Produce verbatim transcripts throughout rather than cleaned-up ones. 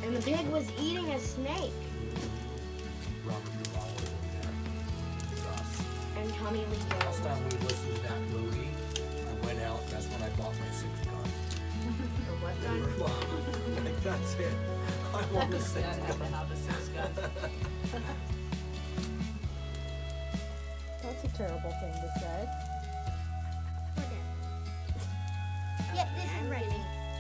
And the pig was eating a snake. Robert Duvall was in there. Us. And Tommy Lee Last Jones. time we listened to that movie, I went out, that's when I bought my six gun. The what gun? Like, that's it. I want a six Dad had to gun. have a six gun. That's a terrible thing to say. Yep, this is ready.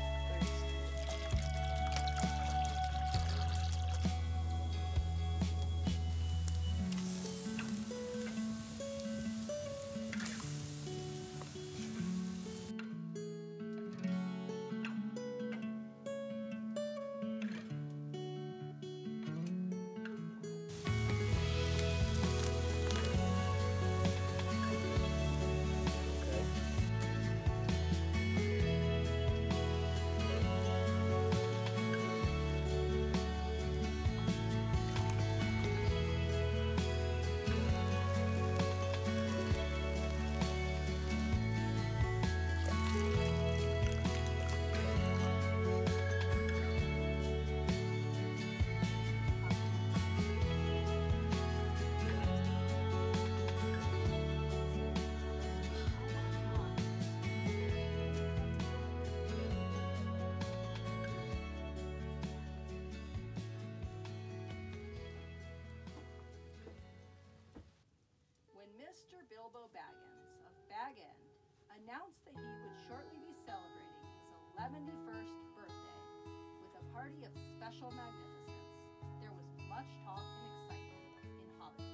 When Mister Bilbo Baggins of Bag End announced that he would shortly be celebrating his eleventy-first birthday with a party of special magnificence, there was much talk and excitement in Hobbiton.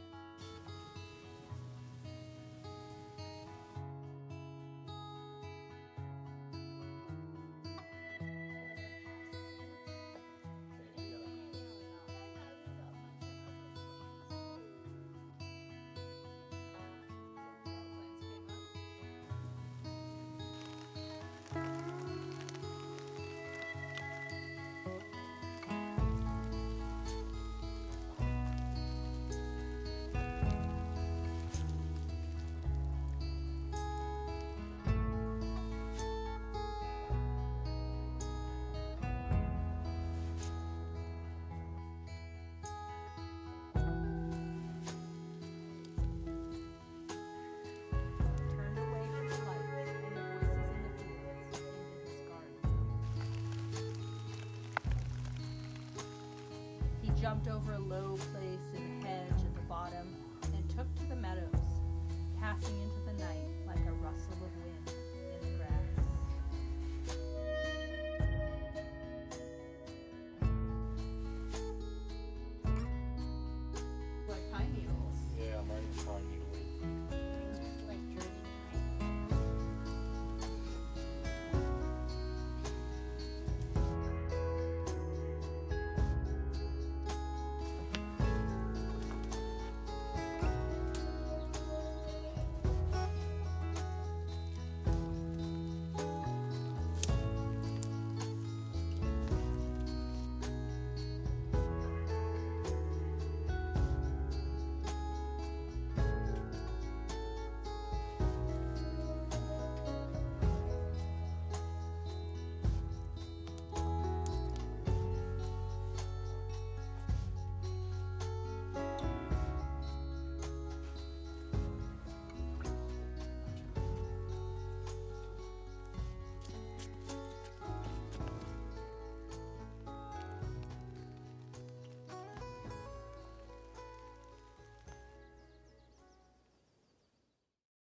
Turned away from the lights and the voices in the fields into his garden. He jumped over a low place in the hedge at the bottom and took to the meadows, passing into the night